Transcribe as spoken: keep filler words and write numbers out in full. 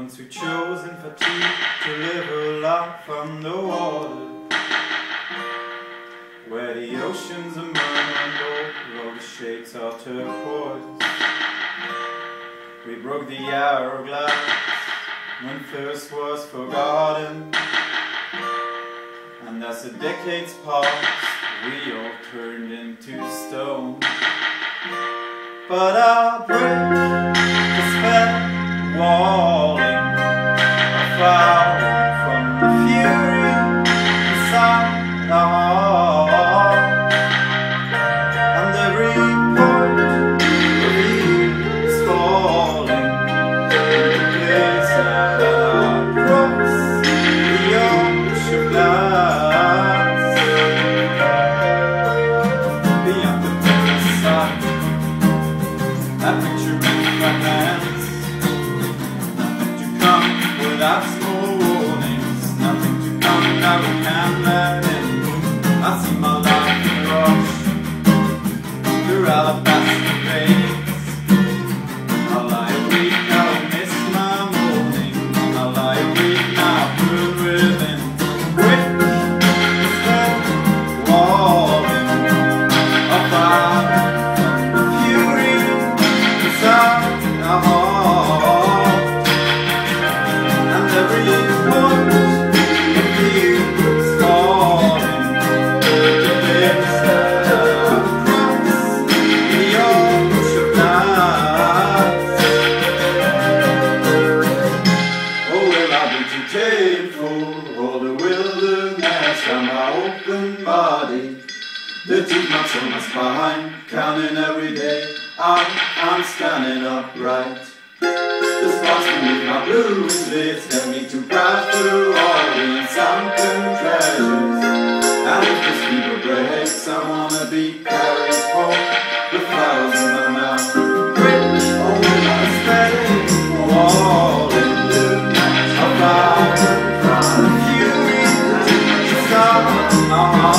Once we chose in fatigue to live a life underwater, where the oceans are murmuring over, all the shades are turquoise. We broke the hourglass when thirst was forgotten, and as the decades passed, we all turned into stone. But I'll break the spell, walling afar from the fury inside the heart, and every part of you is falling into place that I cross the ocean glass. Beyond the distant side, I picture in my hands, nothing to come without small warnings, nothing to come that we can let in. I see my life rush through alabaster veins. I lie awake, I miss my morning. I lie awake now, through within. Quick, instead, walling apart from the fury inside the heart, and every point of view is falling into place that I cross the ocean glass. Oh, will I be too tamed for all the wilderness and my open body? The teeth marks on my spine, counting every day out, I'm standing upright. The sparks beneath my blue lids get me to browse through all the sunken treasures. And if this fever breaks, I wanna be carried home with flowers in my mouth. Rich, oh, I stay walling a fire from the fury to start.